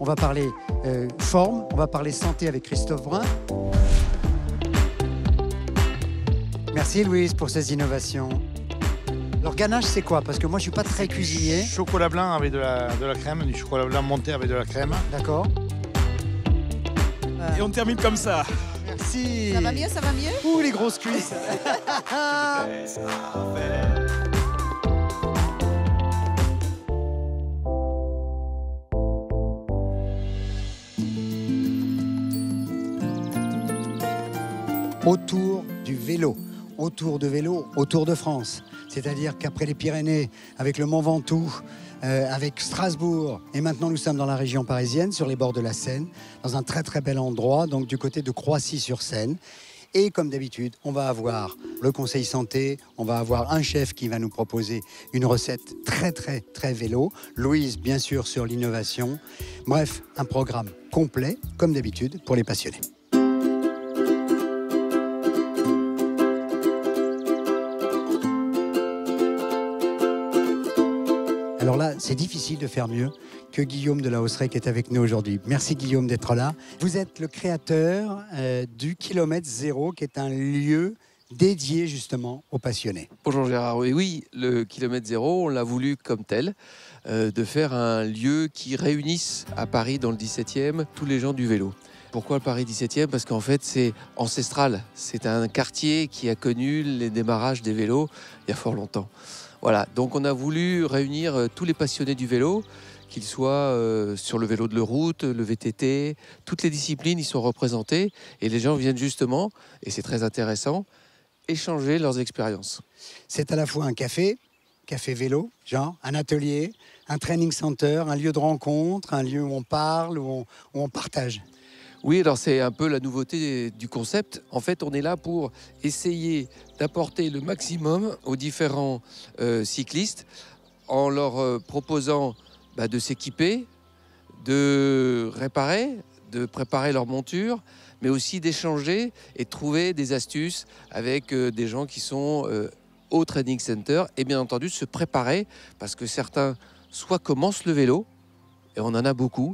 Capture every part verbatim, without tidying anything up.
va parler euh, forme, on va parler santé avec Christophe Brun. Merci Louise pour ces innovations. Alors ganache, c'est quoi? Parce que moi, je suis pas très cuisinier. Chocolat blanc avec de la, de la crème, du chocolat blanc monté avec de la crème. D'accord. Et on termine comme ça. Merci. Ça va mieux, ça va mieux? Ouh, les grosses cuisses. Autour du vélo, autour de vélo, autour de France. C'est-à-dire qu'après les Pyrénées, avec le Mont Ventoux, euh, avec Strasbourg, et maintenant nous sommes dans la région parisienne, sur les bords de la Seine, dans un très très bel endroit, donc du côté de Croissy-sur-Seine. Et comme d'habitude, on va avoir le conseil santé, on va avoir un chef qui va nous proposer une recette très très très vélo. Louise, bien sûr, sur l'innovation. Bref, un programme complet, comme d'habitude, pour les passionnés. Alors là, c'est difficile de faire mieux que Guillaume de la Hausseraie qui est avec nous aujourd'hui. Merci Guillaume d'être là. Vous êtes le créateur euh, du Kilomètre Zéro, qui est un lieu dédié justement aux passionnés. Bonjour Gérard, oui, oui, le Kilomètre Zéro, on l'a voulu comme tel, euh, de faire un lieu qui réunisse à Paris, dans le dix-septième, tous les gens du vélo. Pourquoi le Paris dix-septième? Parce qu'en fait, c'est ancestral. C'est un quartier qui a connu les démarrages des vélos il y a fort longtemps. Voilà, donc on a voulu réunir euh, tous les passionnés du vélo, qu'ils soient euh, sur le vélo de route, le V T T, toutes les disciplines y sont représentées et les gens viennent justement, et c'est très intéressant, échanger leurs expériences. C'est à la fois un café, café vélo, genre un atelier, un training center, un lieu de rencontre, un lieu où on parle, où on, où on partage. Oui, alors c'est un peu la nouveauté du concept. En fait, on est là pour essayer d'apporter le maximum aux différents euh, cyclistes en leur euh, proposant bah, de s'équiper, de réparer, de préparer leur monture, mais aussi d'échanger et de trouver des astuces avec euh, des gens qui sont euh, au training center et bien entendu de se préparer parce que certains soit commencent le vélo, et on en a beaucoup,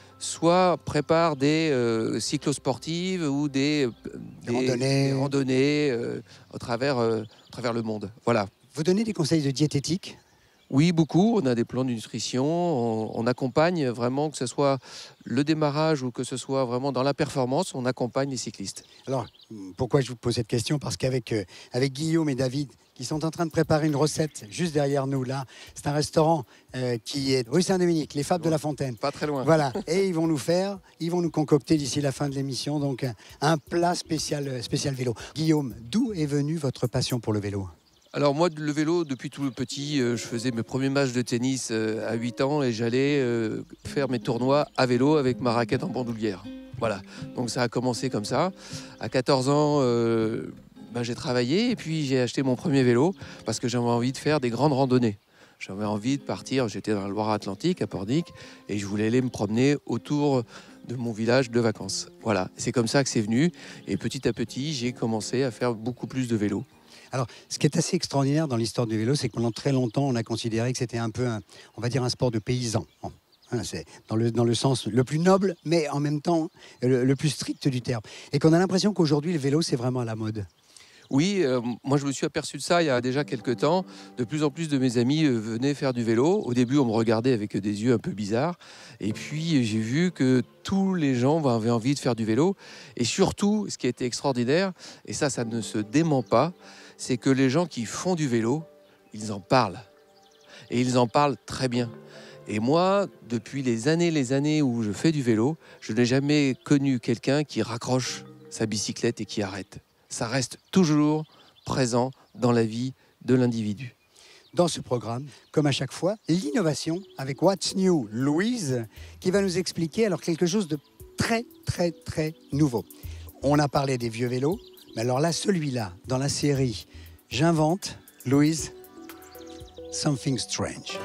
soit préparent des euh, cyclosportives ou des, des, des randonnées, des randonnées euh, au travers, euh, à travers le monde. Voilà. Vous donnez des conseils de diététique? Oui, beaucoup. On a des plans de nutrition. On, on accompagne vraiment, que ce soit le démarrage ou que ce soit vraiment dans la performance, on accompagne les cyclistes. Alors, pourquoi je vous pose cette question? Parce qu'avec euh, avec Guillaume et David, qui sont en train de préparer une recette juste derrière nous, là, c'est un restaurant euh, qui est rue Saint-Dominique, les Fables de la Fontaine. Pas très loin. Voilà. Et ils vont nous faire, ils vont nous concocter d'ici la fin de l'émission, donc un, un plat spécial, spécial vélo. Guillaume, d'où est venue votre passion pour le vélo? Alors moi, le vélo, depuis tout petit, euh, je faisais mes premiers matchs de tennis euh, à huit ans et j'allais euh, faire mes tournois à vélo avec ma raquette en bandoulière. Voilà, donc ça a commencé comme ça. À quatorze ans, euh, ben, j'ai travaillé et puis j'ai acheté mon premier vélo parce que j'avais envie de faire des grandes randonnées. J'avais envie de partir, j'étais dans la Loire-Atlantique, à Pornic, et je voulais aller me promener autour de mon village de vacances. Voilà, c'est comme ça que c'est venu. Et petit à petit, j'ai commencé à faire beaucoup plus de vélo. Alors, ce qui est assez extraordinaire dans l'histoire du vélo, c'est que pendant très longtemps, on a considéré que c'était un peu, un, on va dire, un sport de paysans. Bon, hein, c'est dans le, dans le sens le plus noble, mais en même temps le, le plus strict du terme. Et qu'on a l'impression qu'aujourd'hui, le vélo, c'est vraiment à la mode. Oui, euh, moi je me suis aperçu de ça il y a déjà quelques temps. De plus en plus de mes amis euh, venaient faire du vélo. Au début, on me regardait avec des yeux un peu bizarres. Et puis, j'ai vu que tous les gens avaient envie de faire du vélo. Et surtout, ce qui a été extraordinaire, et ça, ça ne se dément pas, c'est que les gens qui font du vélo, ils en parlent. Et ils en parlent très bien. Et moi, depuis les années les années où je fais du vélo, je n'ai jamais connu quelqu'un qui raccroche sa bicyclette et qui arrête. Ça reste toujours présent dans la vie de l'individu. Dans ce programme, comme à chaque fois, l'innovation avec What's New, Louise, qui va nous expliquer alors quelque chose de très, très, très nouveau. On a parlé des vieux vélos, mais alors là, celui-là, dans la série J'invente, Louise, Something Strange.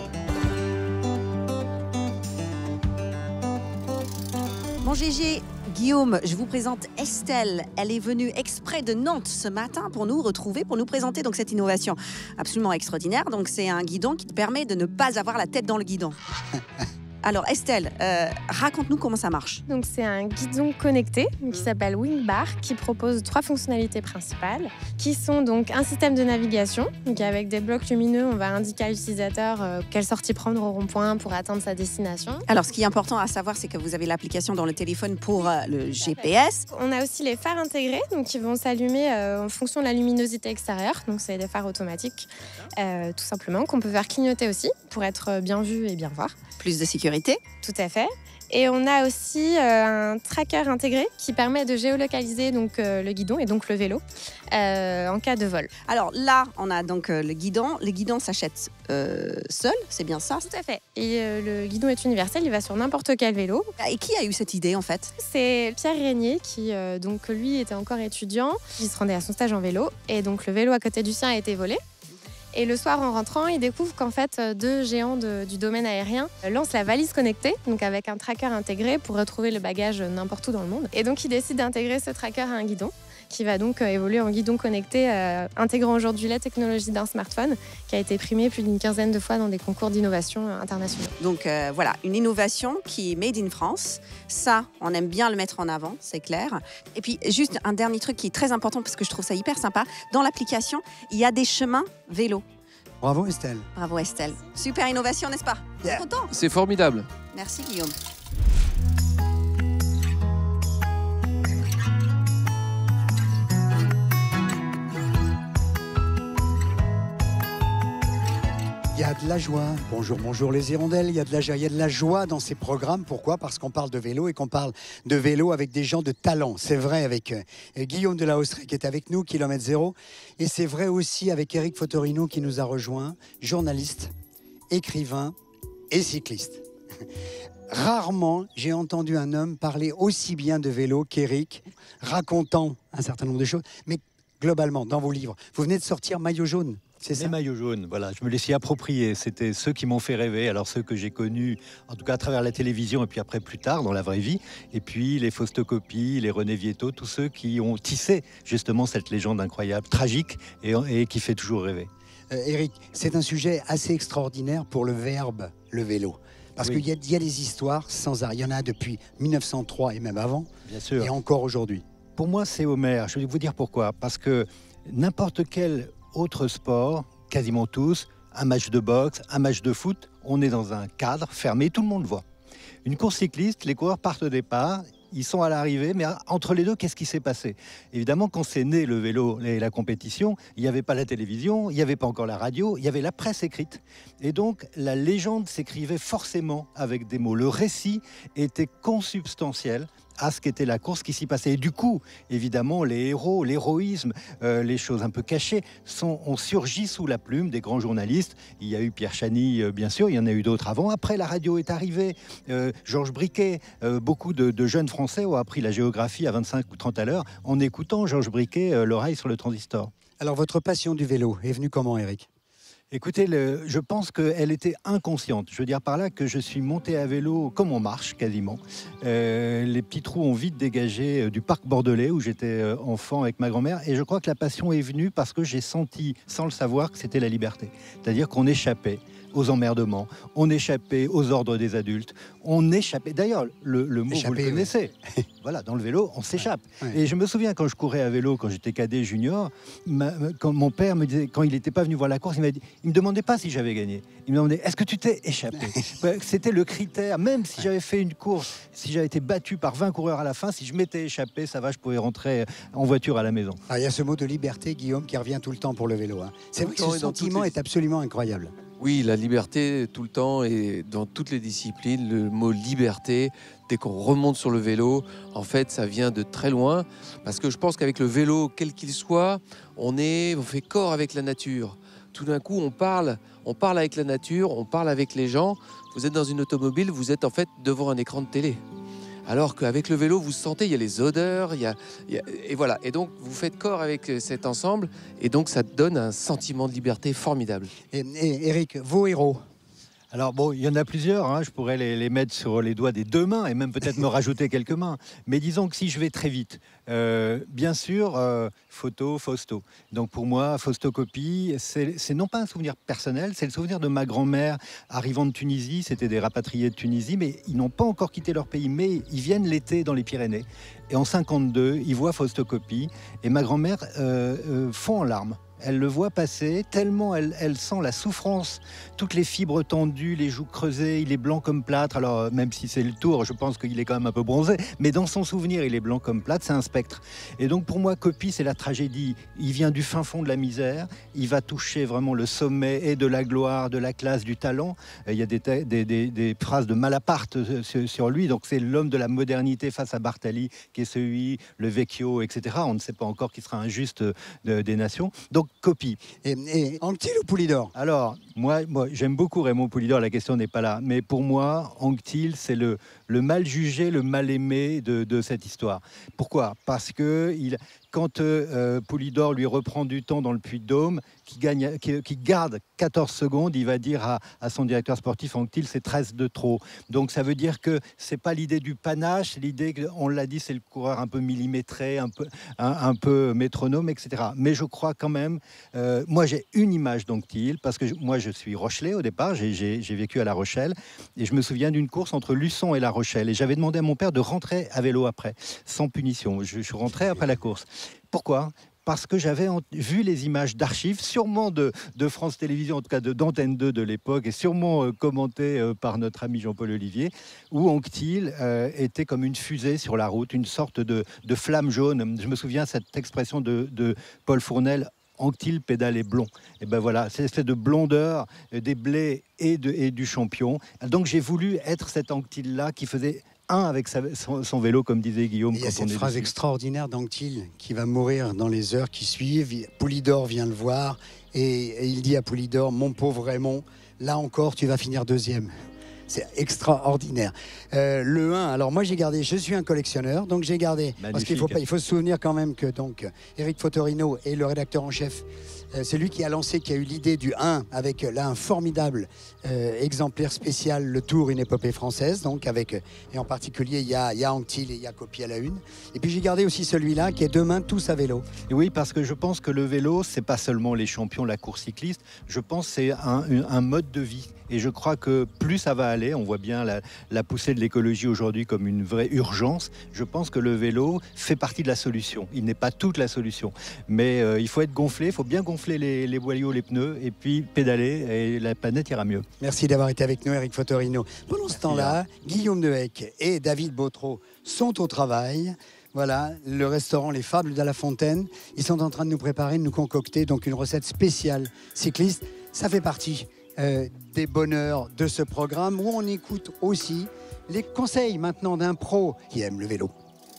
Bon Gégé, Guillaume, je vous présente Estelle. Elle est venue exprès de Nantes ce matin pour nous retrouver, pour nous présenter donc cette innovation absolument extraordinaire. Donc c'est un guidon qui te permet de ne pas avoir la tête dans le guidon. Alors Estelle, euh, raconte-nous comment ça marche. Donc c'est un guidon connecté qui s'appelle Wingbar, qui propose trois fonctionnalités principales, qui sont donc un système de navigation. Donc avec des blocs lumineux, on va indiquer à l'utilisateur euh, quelle sortie prendre au rond-point pour atteindre sa destination. Alors ce qui est important à savoir, c'est que vous avez l'application dans le téléphone pour euh, le G P S. On a aussi les phares intégrés, donc qui vont s'allumer euh, en fonction de la luminosité extérieure. Donc c'est des phares automatiques, euh, tout simplement, qu'on peut faire clignoter aussi pour être bien vu et bien voir. Plus de sécurité. Tout à fait. Et on a aussi euh, un tracker intégré qui permet de géolocaliser donc, euh, le guidon et donc le vélo euh, en cas de vol. Alors là, on a donc euh, le guidon. Le guidon s'achète euh, seul, c'est bien ça? Tout à fait. Et euh, le guidon est universel, il va sur n'importe quel vélo. Et qui a eu cette idée en fait? C'est Pierre Régnier qui, euh, donc lui, était encore étudiant. Il se rendait à son stage en vélo et donc le vélo à côté du sien a été volé. Et le soir, en rentrant, il découvre qu'en fait, deux géants de, du domaine aérien lancent la valise connectée, donc avec un tracker intégré pour retrouver le bagage n'importe où dans le monde. Et donc, il décide d'intégrer ce tracker à un guidon, qui va donc évoluer en guidon connecté, euh, intégrant aujourd'hui la technologie d'un smartphone, qui a été primé plus d'une quinzaine de fois dans des concours d'innovation internationaux. Donc euh, voilà, une innovation qui est made in France. Ça, on aime bien le mettre en avant, c'est clair. Et puis, juste un dernier truc qui est très important, parce que je trouve ça hyper sympa. Dans l'application, il y a des chemins vélo. Bravo Estelle. Bravo Estelle. Super innovation, n'est-ce pas? Yeah. Content? C'est formidable. Merci Guillaume. Il y a de la joie. Bonjour, bonjour les hirondelles. Il y a de la joie. Il y a de la joie dans ces programmes. Pourquoi? Parce qu'on parle de vélo et qu'on parle de vélo avec des gens de talent. C'est vrai avec euh, Guillaume de la Hausseraie qui est avec nous, kilomètre zéro. Et c'est vrai aussi avec Eric Fotorino qui nous a rejoint, journaliste, écrivain et cycliste. Rarement, j'ai entendu un homme parler aussi bien de vélo qu'Eric, racontant un certain nombre de choses. Mais globalement, dans vos livres, vous venez de sortir Maillot jaune. C'est ça. Les maillots jaunes, voilà, je me les suis appropriés. C'était ceux qui m'ont fait rêver. Alors ceux que j'ai connus, en tout cas à travers la télévision et puis après plus tard dans la vraie vie. Et puis les Faustocopies, les René Vietto, tous ceux qui ont tissé justement cette légende incroyable, tragique et, et qui fait toujours rêver. Euh, Eric, c'est un sujet assez extraordinaire pour le verbe, le vélo. Parce oui. qu'il y, y a des histoires sans arrêt. Il y en a depuis mille neuf cent trois et même avant. Bien sûr. Et encore aujourd'hui. Pour moi, c'est Homère. Je vais vous dire pourquoi. Parce que n'importe quel autre sport, quasiment tous, un match de boxe, un match de foot, on est dans un cadre fermé, tout le monde voit. Une course cycliste, les coureurs partent au départ, ils sont à l'arrivée, mais entre les deux, qu'est-ce qui s'est passé? Évidemment, quand c'est né le vélo et la compétition, il n'y avait pas la télévision, il n'y avait pas encore la radio, il y avait la presse écrite. Et donc, la légende s'écrivait forcément avec des mots. Le récit était consubstantiel à ce qu'était la course qui s'y passait. Et du coup, évidemment, les héros, l'héroïsme, euh, les choses un peu cachées, sont, ont surgi sous la plume des grands journalistes. Il y a eu Pierre Chany, euh, bien sûr, il y en a eu d'autres avant. Après, la radio est arrivée, euh, Georges Briquet, euh, beaucoup de, de jeunes Français ont appris la géographie à vingt-cinq ou trente à l'heure en écoutant Georges Briquet, euh, l'oreille sur le transistor. Alors, votre passion du vélo est venue comment, Eric? Écoutez, le, je pense qu'elle était inconsciente. Je veux dire par là que je suis monté à vélo comme on marche quasiment. Euh, les petits trous ont vite dégagé du parc bordelais où j'étais enfant avec ma grand-mère. Et je crois que la passion est venue parce que j'ai senti, sans le savoir, que c'était la liberté. C'est-à-dire qu'on échappait aux emmerdements, on échappait aux ordres des adultes, on échappait... D'ailleurs, le, le mot, échapper, vous le connaissez. Oui. Voilà, dans le vélo, on s'échappe. Ouais, ouais. Et je me souviens, quand je courais à vélo, quand j'étais cadet junior, ma, quand mon père me disait, quand il n'était pas venu voir la course, il m'a dit, il me demandait pas si j'avais gagné. Il me demandait, est-ce que tu t'es échappé? C'était le critère. Même si j'avais fait une course, si j'avais été battu par vingt coureurs à la fin, si je m'étais échappé, ça va, je pouvais rentrer en voiture à la maison. Ah, il y a ce mot de liberté, Guillaume, qui revient tout le temps pour le vélo. Hein. C'est vrai que ce sentiment les... est absolument incroyable. Oui, la liberté tout le temps et dans toutes les disciplines, le mot liberté, dès qu'on remonte sur le vélo, en fait, ça vient de très loin. Parce que je pense qu'avec le vélo, quel qu'il soit, on, est, on fait corps avec la nature. Tout d'un coup, on parle, on parle avec la nature, on parle avec les gens. Vous êtes dans une automobile, vous êtes en fait devant un écran de télé. Alors qu'avec le vélo, vous sentez, il y a les odeurs, il y a, il y a, et voilà. Et donc, vous faites corps avec cet ensemble, et donc ça donne un sentiment de liberté formidable. Et, et Eric, vos héros? Alors bon, il y en a plusieurs, hein. Je pourrais les, les mettre sur les doigts des deux mains et même peut-être me rajouter quelques mains. Mais disons que si je vais très vite, euh, bien sûr, euh, photo, Fausto. Donc pour moi, Faustocopie, c'est c'est non pas un souvenir personnel, c'est le souvenir de ma grand-mère arrivant de Tunisie. C'était des rapatriés de Tunisie, mais ils n'ont pas encore quitté leur pays, mais ils viennent l'été dans les Pyrénées. Et en cinquante-deux, ils voient Faustocopie et ma grand-mère euh, euh, fond en larmes. Elle le voit passer, tellement elle, elle sent la souffrance, toutes les fibres tendues, les joues creusées, il est blanc comme plâtre. Alors même si c'est le Tour, je pense qu'il est quand même un peu bronzé, mais dans son souvenir, il est blanc comme plâtre, c'est un spectre. Et donc pour moi, Copie, c'est la tragédie. Il vient du fin fond de la misère, il va toucher vraiment le sommet et de la gloire, de la classe, du talent. Il y a des, des, des, des phrases de Malaparte sur lui, donc c'est l'homme de la modernité face à Bartali, qui est celui, le Vecchio, et cetera. On ne sait pas encore qui sera un juste de, des nations. Donc Copie. Et, et Anctil ou Poulidor? Alors, moi, moi j'aime beaucoup Raymond Poulidor, la question n'est pas là. Mais pour moi, Anctil, c'est le, le mal jugé, le mal aimé de, de cette histoire. Pourquoi? Parce que il, quand euh, Poulidor lui reprend du temps dans le Puy-de-Dôme, qui, gagne, qui, qui garde quatorze secondes, il va dire à, à son directeur sportif, Anctil, c'est treize de trop. Donc ça veut dire que c'est pas l'idée du panache, l'idée, on l'a dit, c'est le coureur un peu millimétré, un peu, un, un peu métronome, et cetera. Mais je crois quand même, euh, moi j'ai une image d'Anctil, parce que je, moi je suis Rochelais au départ, j'ai, j'ai, j'ai vécu à La Rochelle, et je me souviens d'une course entre Luçon et La Rochelle, et j'avais demandé à mon père de rentrer à vélo après, sans punition. Je, je suis rentré après la course. Pourquoi ? Parce que j'avais vu les images d'archives, sûrement de, de France Télévisions, en tout cas de, d'Antenne deux de l'époque, et sûrement euh, commentées euh, par notre ami Jean-Paul Olivier, où Anctil euh, était comme une fusée sur la route, une sorte de, de flamme jaune. Je me souviens cette expression de, de Paul Fournel, Anctil pédalait blond. Et ben voilà, c'est l'espèce de blondeur euh, des blés et, de, et du champion. Donc j'ai voulu être cet Anctil-là qui faisait un avec sa, son, son vélo, comme disait Guillaume. Il y a cette phrase dessus. extraordinaire d'Anctil qui va mourir dans les heures qui suivent. Poulidor vient le voir et, et il dit à Poulidor, mon pauvre Raymond, là encore tu vas finir deuxième. C'est extraordinaire. Euh, le un, alors moi j'ai gardé, je suis un collectionneur, donc j'ai gardé. Magnifique. Parce qu'il faut, pas, il faut se souvenir quand même que donc Éric Fotorino est le rédacteur en chef. Euh, c'est lui qui a lancé, qui a eu l'idée du un, avec là un formidable euh, exemplaire spécial, le Tour, une épopée française, donc avec, et en particulier il y a, il y a Anctil et il y a Copie à la une. Et puis j'ai gardé aussi celui-là qui est Demain tous à vélo. Et oui, parce que je pense que le vélo, c'est pas seulement les champions, la course cycliste, je pense que c'est un, un mode de vie. Et je crois que plus ça va aller, on voit bien la, la poussée de l'écologie aujourd'hui comme une vraie urgence. Je pense que le vélo fait partie de la solution. Il n'est pas toute la solution. Mais euh, il faut être gonflé, il faut bien gonfler les, les boyaux, les pneus, et puis pédaler, et la planète ira mieux. Merci d'avoir été avec nous, Éric Fotorino. Pendant ce temps-là, Guillaume Dehecq et David Bautreau sont au travail. Voilà, le restaurant Les Fables de la Fontaine. Ils sont en train de nous préparer, de nous concocter donc une recette spéciale cycliste. Ça fait partie Euh, des bonheurs de ce programme où on écoute aussi les conseils maintenant d'un pro qui aime le vélo.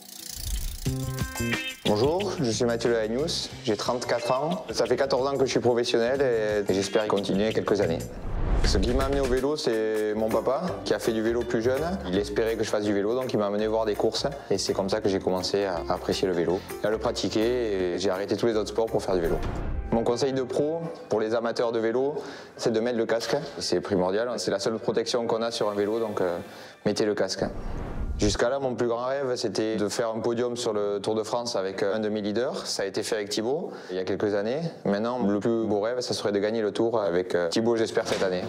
Bonjour, je suis Mathieu Lehanius, j'ai trente-quatre ans. Ça fait quatorze ans que je suis professionnel et j'espère y continuer quelques années. Ce qui m'a amené au vélo, c'est mon papa qui a fait du vélo plus jeune. Il espérait que je fasse du vélo, donc il m'a amené voir des courses. Et c'est comme ça que j'ai commencé à apprécier le vélo, à le pratiquer, et j'ai arrêté tous les autres sports pour faire du vélo. Mon conseil de pro pour les amateurs de vélo, c'est de mettre le casque. C'est primordial, c'est la seule protection qu'on a sur un vélo, donc euh, mettez le casque. Jusqu'à là, mon plus grand rêve, c'était de faire un podium sur le Tour de France avec un de mes leaders. Ça a été fait avec Thibaut il y a quelques années. Maintenant, le plus beau rêve, ça serait de gagner le Tour avec Thibaut, j'espère, cette année.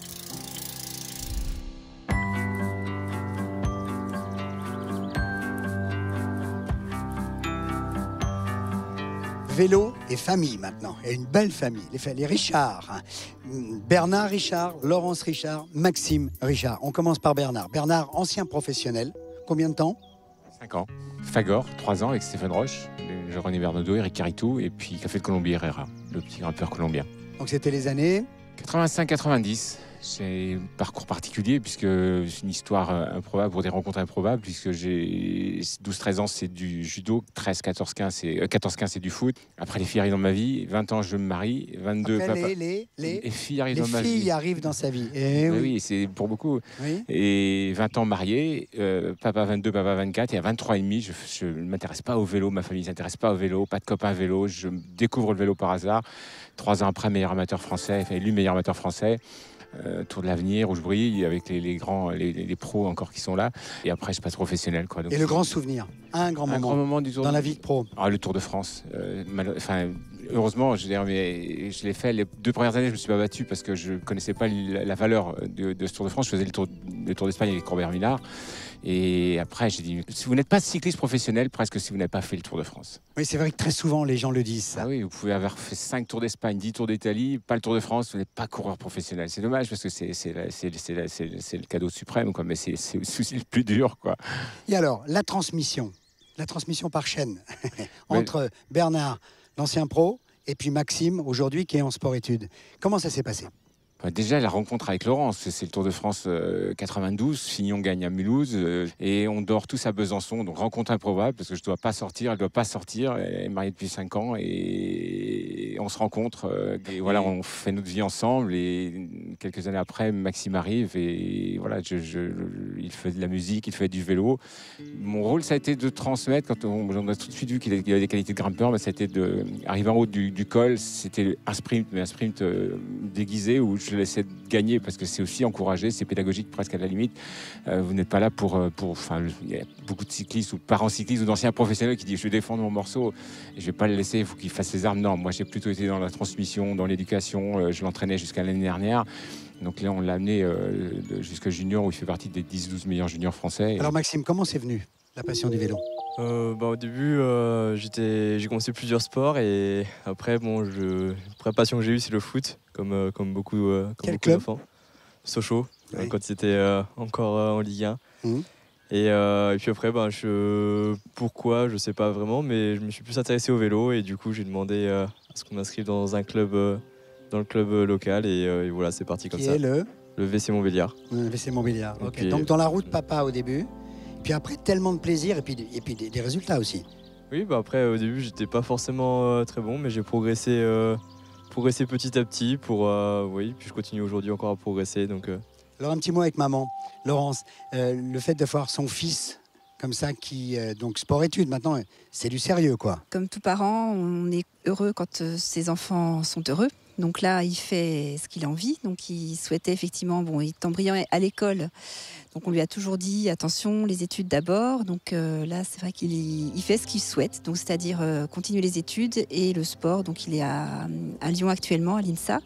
Vélo et famille maintenant, et une belle famille, les, les Richard, hein. Bernard Richard, Laurence Richard, Maxime Richard. On commence par Bernard. Bernard, ancien professionnel, combien de temps? cinq ans. Fagor, trois ans avec Stéphane Roche, René Bernodeau, Eric Caritou, et puis Café de Colombie Herrera, le petit grimpeur colombien. Donc c'était les années quatre-vingt-cinq quatre-vingt-dix. C'est un parcours particulier puisque c'est une histoire improbable pour des rencontres improbables, puisque j'ai douze treize ans, c'est du judo, treize quatorze quinze, c'est quatorze quinze, c'est du foot. Après, les filles arrivent dans ma vie, vingt ans, je me marie, vingt-deux, Après, papa. les, les, les, les filles arrivent les dans ma filles vie. arrivent dans sa vie. Et oui, oui, oui, c'est pour beaucoup. Oui. Et vingt ans mariés, euh, papa vingt-deux, papa vingt-quatre, et à vingt-trois et demi, je ne m'intéresse pas au vélo, ma famille ne s'intéresse pas au vélo, pas de copains vélo, je découvre le vélo par hasard. Trois ans après, meilleur amateur français, enfin élu meilleur amateur français. euh, Tour de l'Avenir où je brille avec les, les grands, les, les pros encore qui sont là. Et après, je passe professionnel. Quoi. Donc, et le grand souvenir, un grand un moment, grand moment du Tour dans de... la vie de pro. Ah, le Tour de France. Euh, mal... enfin, heureusement, je, veux dire, mais je l'ai fait. Les deux premières années, je me suis pas battu parce que je connaissais pas la, la valeur de, de ce Tour de France. Je faisais le Tour, le tour d'Espagne avec Corbert Millard. Et après, j'ai dit, si vous n'êtes pas cycliste professionnel, presque si vous n'avez pas fait le Tour de France. Oui, c'est vrai que très souvent, les gens le disent. Ça. Ah oui, vous pouvez avoir fait cinq Tours d'Espagne, dix Tours d'Italie, pas le Tour de France, vous n'êtes pas coureur professionnel. C'est dommage parce que c'est, c'est, c'est, c'est, c'est, c'est le cadeau suprême, quoi, mais c'est, c'est aussi le plus dur. Quoi. Et alors, la transmission, la transmission par chaîne, entre mais... Bernard, l'ancien pro, et puis Maxime, aujourd'hui, qui est en sport-études. Comment ça s'est passé ? Déjà, la rencontre avec Laurence, c'est le Tour de France euh, quatre-vingt-douze. Fignon gagne à Mulhouse euh, et on dort tous à Besançon. Donc, rencontre improbable parce que je ne dois pas sortir, elle ne doit pas sortir. Elle est mariée depuis cinq ans et on se rencontre. Euh, et voilà, on fait notre vie ensemble. Et quelques années après, Maxime arrive et voilà, je, je, il fait de la musique, il fait du vélo. Mon rôle, ça a été de transmettre. Quand on, on a tout de suite vu qu'il avait des qualités de grimpeur, mais ça a été d'arriver en haut du, du col. C'était un sprint, mais un sprint euh, déguisé où je laissais gagner parce que c'est aussi encouragé, c'est pédagogique presque à la limite. Euh, vous n'êtes pas là pour, pour, enfin, il y a beaucoup de cyclistes ou parents cyclistes ou d'anciens professionnels qui disent je vais défendre mon morceau et je vais pas le laisser, il faut qu'il fasse ses armes. Non, moi j'ai plutôt été dans la transmission, dans l'éducation. Euh, je l'entraînais jusqu'à l'année dernière. Donc là, on l'a amené euh, jusqu'à junior où il fait partie des dix douze meilleurs juniors français. Alors Maxime, comment c'est venu la passion du vélo ? Euh, bah, au début, euh, j'étais, j'ai commencé plusieurs sports et après, bon, je, la première passion que j'ai eue, c'est le foot, comme, euh, comme beaucoup, euh, comme Quel beaucoup club ? d'enfants. Sochaux, oui. euh, quand c'était euh, encore euh, en Ligue un. Mmh. Et, euh, et puis après, bah, je, pourquoi, je sais pas vraiment, mais je me suis plus intéressé au vélo et du coup, j'ai demandé euh, à ce qu'on m'inscrive dans un club, euh, dans le club local et, euh, et voilà, c'est parti comme Qui ça. Est le Le V C Montbéliard. Le V C Montbéliard. Et Okay. puis, Donc dans la route papa au début. Puis après, tellement de plaisir et puis, et puis des, des résultats aussi. Oui, bah après, au début, j'étais pas forcément euh, très bon, mais j'ai progressé, euh, progressé petit à petit. Pour, euh, oui, puis je continue aujourd'hui encore à progresser. Donc, euh... Alors un petit mot avec maman, Laurence. Euh, le fait de voir son fils comme ça, qui euh, donc sport-études maintenant, c'est du sérieux, quoi. Comme tout parent, on est heureux quand euh, ses enfants sont heureux. Donc là, il fait ce qu'il a envie. Donc il souhaitait effectivement, bon, il est embryant à l'école. Donc on lui a toujours dit, attention, les études d'abord. Donc euh, là, c'est vrai qu'il il fait ce qu'il souhaite. Donc c'est-à-dire euh, continuer les études et le sport. Donc il est à, à Lyon actuellement, à l'INSA.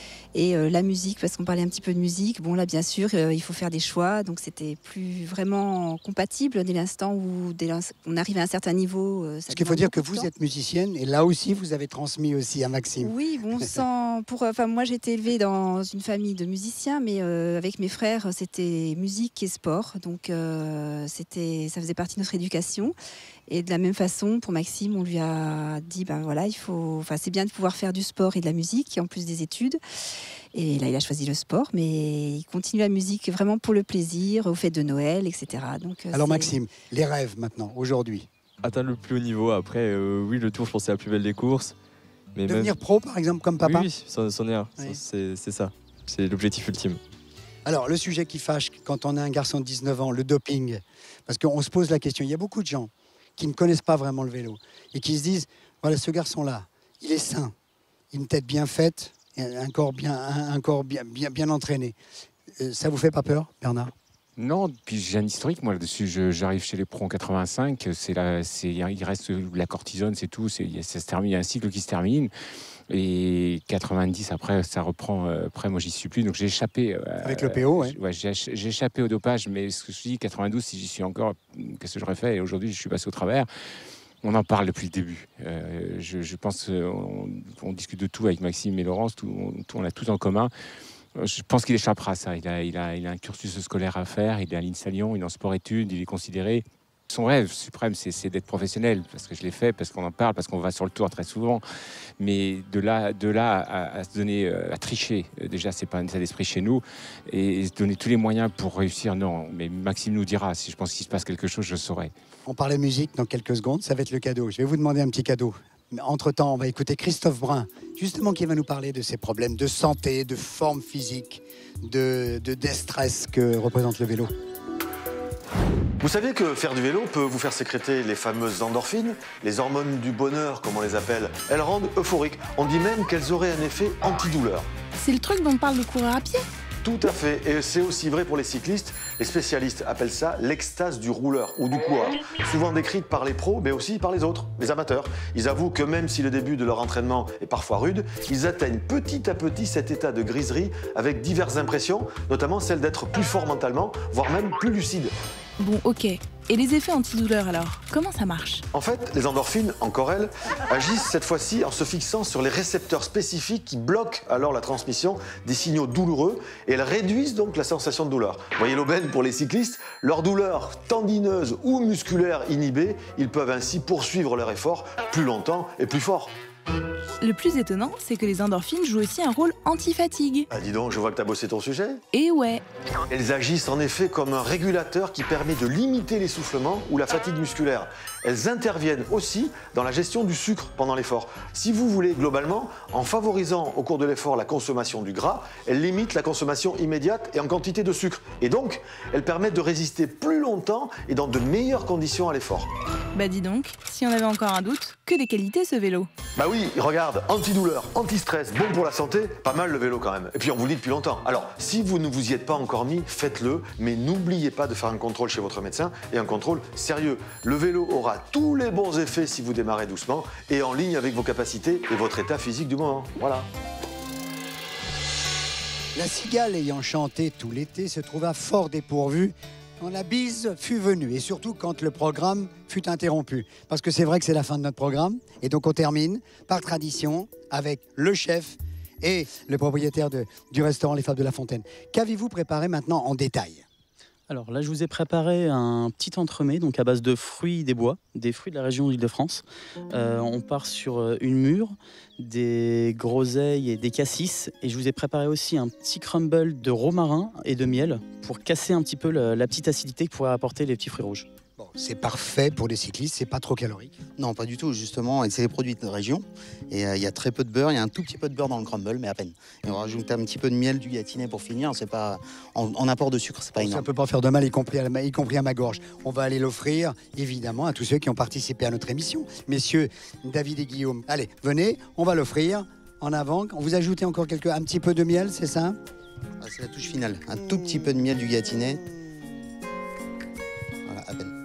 Et euh, la musique, parce qu'on parlait un petit peu de musique, bon là bien sûr euh, il faut faire des choix, donc c'était plus vraiment compatible dès l'instant où dès l'instant, on arrive à un certain niveau. Euh, ça Parce qu'il faut dire que vous temps. êtes musicienne et là aussi vous avez transmis aussi à Maxime. Oui, bon sans pour, enfin moi j'ai été élevée dans une famille de musiciens, mais euh, avec mes frères c'était musique et sport, donc euh, c'était, ça faisait partie de notre éducation. Et de la même façon, pour Maxime, on lui a dit, ben voilà, il faut, enfin, c'est bien de pouvoir faire du sport et de la musique, en plus des études. Et là, il a choisi le sport, mais il continue la musique vraiment pour le plaisir, au fête de Noël, et cetera. Donc, alors c'est... Maxime, les rêves maintenant, aujourd'hui. Atteindre le plus haut niveau. Après, euh, oui, le tour, je pense que c'est la plus belle des courses. Mais Devenir même... pro, par exemple, comme papa. Oui, oui, c'en, c'en est un. Oui. C'est, c'est ça. C'est l'objectif ultime. Alors, le sujet qui fâche quand on a un garçon de dix-neuf ans, le doping. Parce qu'on se pose la question, il y a beaucoup de gens qui ne connaissent pas vraiment le vélo et qui se disent, voilà, ce garçon-là, il est sain, il a une tête bien faite, un corps bien, un corps bien, bien, bien entraîné. Euh, ça vous fait pas peur, Bernard ? Non, puis j'ai un historique, moi, là-dessus. Je, j'arrive chez les pros en quatre-vingt-cinq, c'est la, c'est, il reste la cortisone, c'est tout, c'est, ça se termine, il y a un cycle qui se termine. Et quatre-vingt-dix, après, ça reprend. Euh, après, moi, j'y suis plus. Donc, j'ai échappé. Euh, Avec le P O, oui. Ouais, j'ai, j'ai échappé au dopage. Mais ce que je dis, quatre-vingt-douze, si j'y suis encore, qu'est-ce que j'aurais fait ? Et aujourd'hui, je suis passé au travers. On en parle depuis le début. Euh, je, je pense qu'on on discute de tout avec Maxime et Laurence. Tout, on, tout, on a tout en commun. Je pense qu'il échappera à ça. Il a, il, a, il a un cursus scolaire à faire. Il est à l'INSA Lyon. Il est en sport-études. Il est considéré. Son rêve suprême, c'est, c'est d'être professionnel, parce que je l'ai fait, parce qu'on en parle, parce qu'on va sur le tour très souvent. Mais de là, de là à, à se donner, à tricher, déjà, c'est pas un état d'esprit chez nous. Et se donner tous les moyens pour réussir, non. Mais Maxime nous dira, si je pense qu'il se passe quelque chose, je saurai. On parlait musique dans quelques secondes, ça va être le cadeau. Je vais vous demander un petit cadeau. Entre-temps, on va écouter Christophe Brun, justement, qui va nous parler de ses problèmes de santé, de forme physique, de, de déstress que représente le vélo. Vous savez que faire du vélo peut vous faire sécréter les fameuses endorphines, les hormones du bonheur, comme on les appelle. Elles rendent euphoriques. On dit même qu'elles auraient un effet antidouleur. C'est le truc dont parle le coureur à pied ? Tout à fait, et c'est aussi vrai pour les cyclistes. Les spécialistes appellent ça l'extase du rouleur ou du coureur, souvent décrite par les pros, mais aussi par les autres, les amateurs. Ils avouent que même si le début de leur entraînement est parfois rude, ils atteignent petit à petit cet état de griserie avec diverses impressions, notamment celle d'être plus fort mentalement, voire même plus lucide. Bon, ok. Et les effets antidouleurs alors, comment ça marche? En fait, les endorphines, encore elles, agissent cette fois-ci en se fixant sur les récepteurs spécifiques qui bloquent alors la transmission des signaux douloureux et elles réduisent donc la sensation de douleur. Voyez l'aubaine pour les cyclistes, leur douleur tendineuse ou musculaire inhibée, ils peuvent ainsi poursuivre leur effort plus longtemps et plus fort. Le plus étonnant, c'est que les endorphines jouent aussi un rôle anti-fatigue. Ah dis donc, je vois que t'as bossé ton sujet. Et ouais. Elles agissent en effet comme un régulateur qui permet de limiter l'essoufflement ou la fatigue musculaire. Elles interviennent aussi dans la gestion du sucre pendant l'effort. Si vous voulez, globalement, en favorisant au cours de l'effort la consommation du gras, elles limitent la consommation immédiate et en quantité de sucre. Et donc, elles permettent de résister plus longtemps et dans de meilleures conditions à l'effort. Bah dis donc, si on avait encore un doute, que des qualités ce vélo. Bah oui, regarde, antidouleur, anti-stress, bon pour la santé, pas mal le vélo quand même. Et puis on vous le dit depuis longtemps. Alors, si vous ne vous y êtes pas encore mis, faites-le, mais n'oubliez pas de faire un contrôle chez votre médecin et un contrôle sérieux. Le vélo aura tous les bons effets si vous démarrez doucement et en ligne avec vos capacités et votre état physique du moment. Voilà. La cigale ayant chanté tout l'été se trouva fort dépourvue quand la bise fut venue et surtout quand le programme fut interrompu. Parce que c'est vrai que c'est la fin de notre programme et donc on termine par tradition avec le chef et le propriétaire de, du restaurant Les Fables de la Fontaine. Qu'avez-vous préparé maintenant en détail ? Alors là, je vous ai préparé un petit entremets donc à base de fruits des bois, des fruits de la région d'Île-de-France. Euh, on part sur une mûre, des groseilles et des cassis. Et je vous ai préparé aussi un petit crumble de romarin et de miel pour casser un petit peu la, la petite acidité que pourraient apporter les petits fruits rouges. Bon, c'est parfait pour les cyclistes, c'est pas trop calorique. Non, pas du tout, justement. Et c'est les produits de la région. Et il euh, y a très peu de beurre. Il y a un tout petit peu de beurre dans le crumble, mais à peine. Et on rajoute un petit peu de miel, du gâtinais pour finir. C'est pas en, en apport de sucre, c'est pas énorme. Ça peut pas faire de mal, y compris, à la, y compris à ma gorge. On va aller l'offrir, évidemment, à tous ceux qui ont participé à notre émission. Messieurs, David et Guillaume, allez, venez, on va l'offrir en avant. On vous ajoutez encore quelque, un petit peu de miel, c'est ça? Ah, c'est la touche finale. Un tout petit peu de miel, du gâtinais. Voilà, à peine.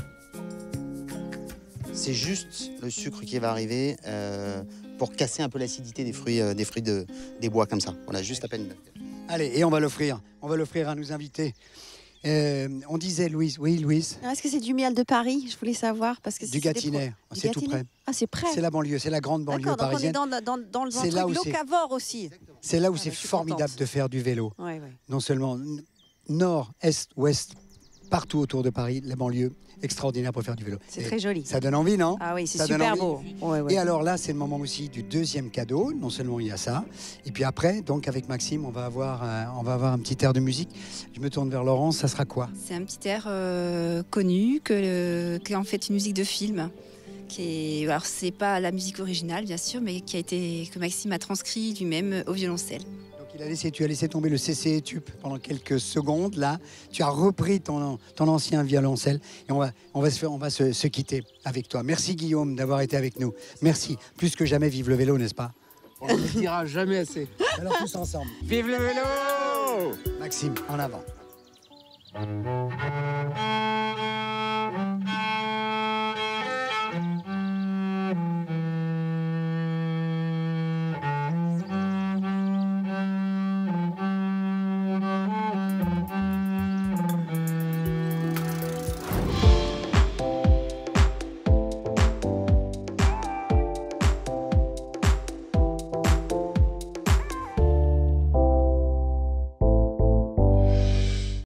C'est juste le sucre qui va arriver euh, pour casser un peu l'acidité des fruits, euh, des fruits de, des bois comme ça. Voilà, juste à peine. Allez, et on va l'offrir. On va l'offrir à nos invités. Euh, on disait, Louise, oui, Louise. Est-ce que c'est du miel de Paris? Je voulais savoir parce que du gâtinais, c'est tout près. Ah, c'est près. C'est la banlieue, c'est la grande banlieue D'accord, parisienne. donc on est dans, dans, dans le C'est là où truc locavore aussi. C'est là où ah, c'est bah, formidable contente. de faire du vélo. Ouais, ouais. Non seulement nord, est, ouest, partout autour de Paris, la banlieue, extraordinaire pour faire du vélo. C'est très joli. Ça donne envie, non? Ah oui, c'est Ça donne super envie. beau. Ouais, ouais. Et alors là, c'est le moment aussi du deuxième cadeau. Non seulement il y a ça, et puis après, donc avec Maxime, on va avoir, euh, on va avoir un petit air de musique. Je me tourne vers Laurence, ça sera quoi? C'est un petit air euh, connu, que, qui est en fait une musique de film. Qui est, alors c'est pas la musique originale bien sûr, mais qui a été, que Maxime a transcrit lui-même au violoncelle. Donc il a laissé, tu as laissé tomber le C C Etup pendant quelques secondes là. Tu as repris ton, ton ancien violoncelle et on va, on va, se, faire, on va se, se quitter avec toi. Merci Guillaume d'avoir été avec nous. Merci. Plus que jamais, vive le vélo, n'est-ce pas? On ne le dira jamais assez. Alors tous ensemble. Vive le vélo! Maxime, en avant.